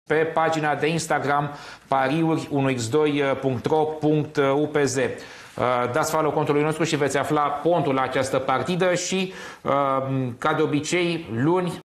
pe pagina de Instagram pariuri1x2.ro.upz. Dați follow contului nostru și veți afla pontul la această partidă și, ca de obicei, luni